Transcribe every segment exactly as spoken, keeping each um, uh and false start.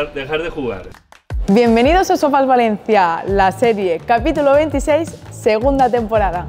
dejar, dejar de jugar. Bienvenidos a Sofás Valencia, la serie, capítulo veintiséis, segunda temporada.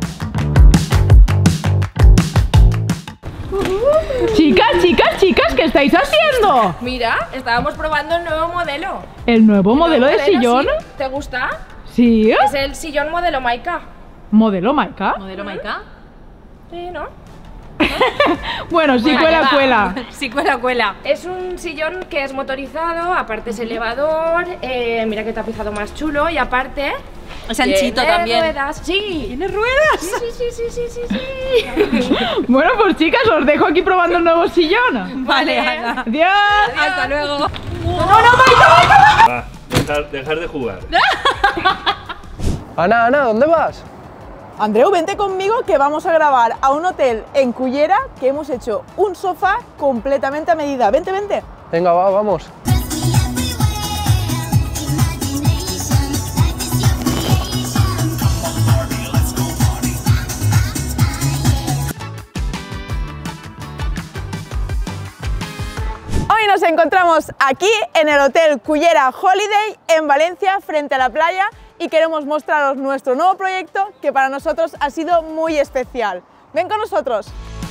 Chicas, chicas, chicas, ¿qué estáis haciendo? Mira, estábamos probando el nuevo modelo. ¿El nuevo modelo ¿El de sillón? Sí. ¿Te gusta? Sí. Es el sillón modelo Maika. ¿Modelo Maika? ¿Modelo Maika? Sí, ¿no? Bueno, sí, Vale, cuela, va. cuela. Sí, cuela, cuela. Es un sillón que es motorizado, aparte es elevador, eh, mira qué tapizado más chulo y aparte... Es anchito tiene también. ruedas. Sí. ¿Tiene ruedas? Sí, sí, sí, sí, sí, sí, sí. Bueno, pues chicas, os dejo aquí probando el nuevo sillón. Vale, Ana. Adiós. Hasta luego. Va, dejar, dejar de jugar. Ana, Ana, ¿dónde vas? Andreu, vente conmigo que vamos a grabar a un hotel en Cullera que hemos hecho un sofá completamente a medida. Vente, vente. Venga, va, vamos. Hoy nos encontramos aquí en el Hotel Cullera Holiday en Valencia, frente a la playa, y queremos mostraros nuestro nuevo proyecto que para nosotros ha sido muy especial. ¡Ven con nosotros!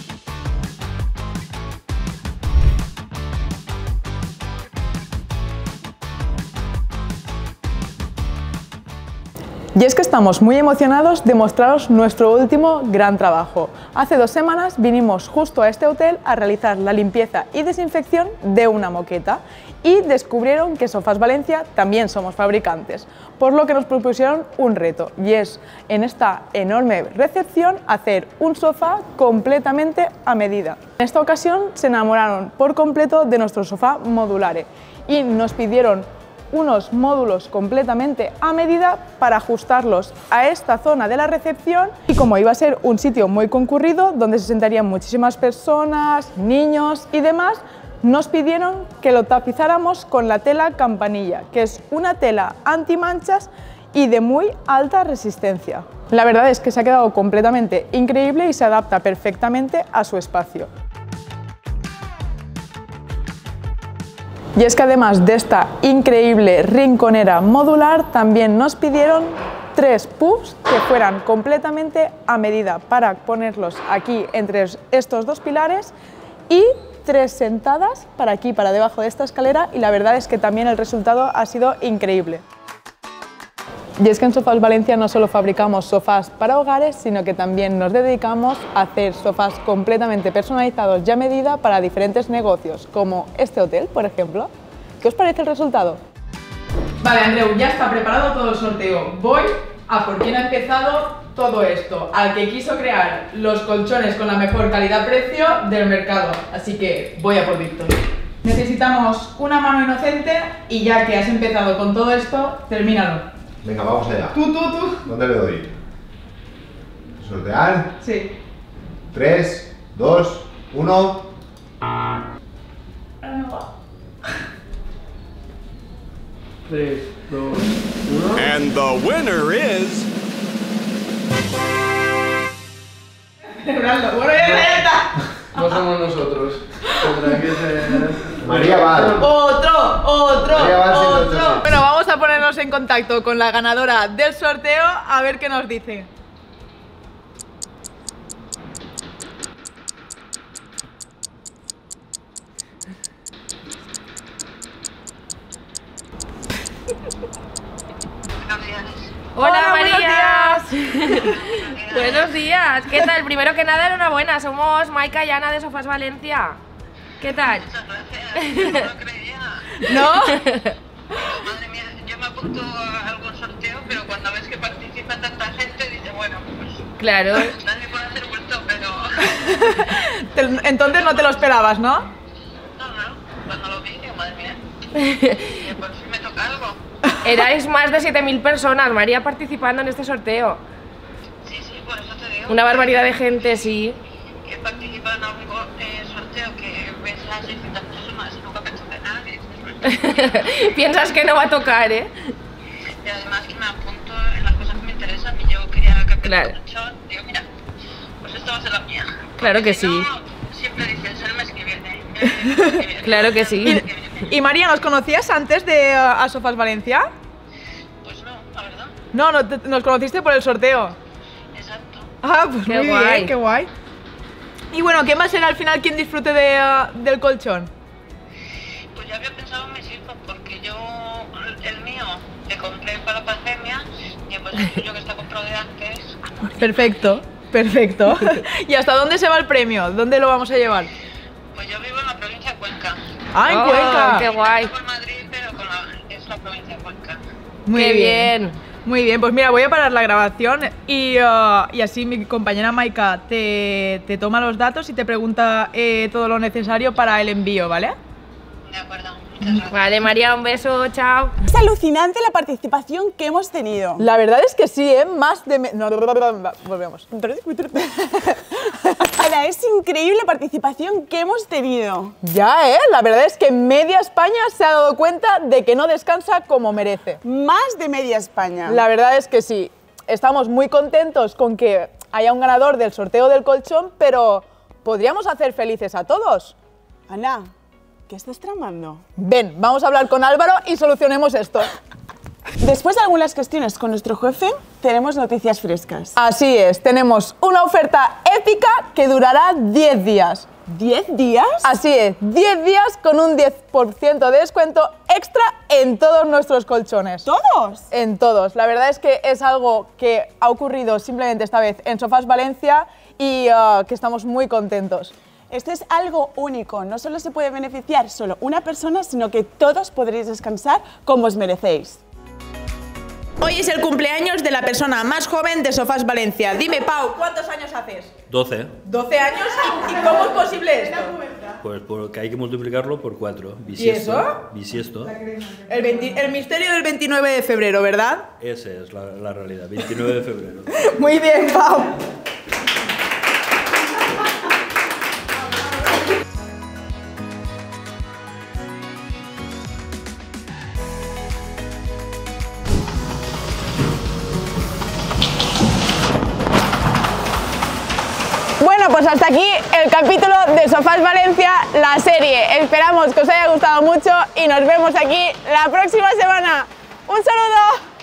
Y es que estamos muy emocionados de mostraros nuestro último gran trabajo. Hace dos semanas vinimos justo a este hotel a realizar la limpieza y desinfección de una moqueta y descubrieron que Sofás Valencia también somos fabricantes, por lo que nos propusieron un reto, y es en esta enorme recepción hacer un sofá completamente a medida. En esta ocasión se enamoraron por completo de nuestro sofá modulare y nos pidieron unos módulos completamente a medida para ajustarlos a esta zona de la recepción, y como iba a ser un sitio muy concurrido donde se sentarían muchísimas personas, niños y demás, nos pidieron que lo tapizáramos con la tela campanilla, que es una tela antimanchas y de muy alta resistencia. La verdad es que se ha quedado completamente increíble y se adapta perfectamente a su espacio. Y es que además de esta increíble rinconera modular, también nos pidieron tres pubs que fueran completamente a medida para ponerlos aquí entre estos dos pilares, y tres sentadas para aquí, para debajo de esta escalera, y la verdad es que también el resultado ha sido increíble. Y es que en Sofás Valencia no solo fabricamos sofás para hogares, sino que también nos dedicamos a hacer sofás completamente personalizados y a medida para diferentes negocios, como este hotel, por ejemplo. ¿Qué os parece el resultado? Vale, Andreu, ya está preparado todo el sorteo. Voy a por quién ha empezado todo esto, al que quiso crear los colchones con la mejor calidad-precio del mercado. Así que voy a por Víctor. Necesitamos una mano inocente y ya que has empezado con todo esto, termínalo. Venga, vamos allá. Tú, tú, tú. ¿Dónde le doy? ¿Sortear? Sí. tres, dos, uno. tres, dos, uno. And the winner is... Celebrando. Bueno, ya está, ya está. No somos nosotros. Tendrá que ser... María Val. Otro, otro, María Val ciento ochenta y otro. siete. Bueno, vamos a ponernos en contacto con la ganadora del sorteo a ver qué nos dice. Hola, Hola, María. Buenos días. ¿Qué tal? Primero que nada, enhorabuena. Somos Maika y Ana de Sofás Valencia. ¿Qué tal? Muchas gracias, no lo creía. ¿No? Madre mía, yo me apunto a algún sorteo, pero cuando ves que participa tanta gente, dices, bueno, pues Claro. nadie puede hacer bulto, pero... Te- Entonces no te lo esperabas, ¿no? No, no, cuando lo vi, digo, madre mía, y por fin me toca algo. Erais más de siete mil personas, María, participando en este sorteo. Sí, sí, por eso te digo. Una barbaridad de gente, sí. Que participa en algún eh, sorteo que ves a seiscientas personas y nunca pensó que nadie. Piensas que no va a tocar, ¿eh? Y además que me apunto en las cosas que me interesan y yo quería cambiar Claro. de colchón. Digo, mira, pues esto va a ser la mía. Claro que Si no, sí. siempre dices el mes que viene. que- Claro que sí. Y, y María, ¿nos conocías antes de uh, a Sofás Valencia? Pues no, la verdad. No, no te- nos conociste por el sorteo. Exacto. Ah, pues Qué muy guay. bien, qué guay. Y bueno, ¿quién va a ser al final quien disfrute de, uh, del colchón? Pues yo había pensado en mis hijos, porque yo, el mío, le compré para la pandemia, y pues el suyo que está comprado de antes. Perfecto, perfecto. ¿Y hasta dónde se va el premio? ¿Dónde lo vamos a llevar? Pues yo vivo en la provincia de Cuenca. Ah, en Oh, Cuenca. qué guay. Vivo en Madrid, pero con la, es la provincia de Cuenca. Muy Qué bien. Muy bien, pues mira, voy a parar la grabación y, uh, y así mi compañera Maika te, te toma los datos y te pregunta eh, todo lo necesario para el envío, ¿vale? De acuerdo, muchas gracias. Vale, María, un beso, chao. Es alucinante la participación que hemos tenido. La verdad es que sí, ¿eh? Más de... me- No, volvemos. Ana, es increíble la participación que hemos tenido. Ya, ¿eh? La verdad es que media España se ha dado cuenta de que no descansa como merece. Más de media España. La verdad es que sí. Estamos muy contentos con que haya un ganador del sorteo del colchón, pero ¿podríamos hacer felices a todos? Ana, ¿qué estás tramando? Ven, vamos a hablar con Álvaro y solucionemos esto. Después de algunas cuestiones con nuestro jefe, tenemos noticias frescas. Así es, tenemos una oferta épica que durará diez días. ¿Diez días? Así es, diez días con un diez por ciento de descuento extra en todos nuestros colchones. ¿Todos? En todos. La verdad es que es algo que ha ocurrido simplemente esta vez en Sofás Valencia y uh, que estamos muy contentos. Esto es algo único. No solo se puede beneficiar solo una persona, sino que todos podréis descansar como os merecéis. Hoy es el cumpleaños de la persona más joven de Sofás Valencia. Dime, Pau, ¿cuántos años haces? doce. ¿doce años? ¿Y, y cómo es posible esto? Pues porque hay que multiplicarlo por cuatro. ¿Y eso? Bisiesto. El, veinti- el misterio del veintinueve de febrero, ¿verdad? Esa es la, la realidad, veintinueve de febrero. Muy bien, Pau. Bueno, pues hasta aquí el capítulo de Sofás Valencia, la serie. Esperamos que os haya gustado mucho y nos vemos aquí la próxima semana. ¡Un saludo!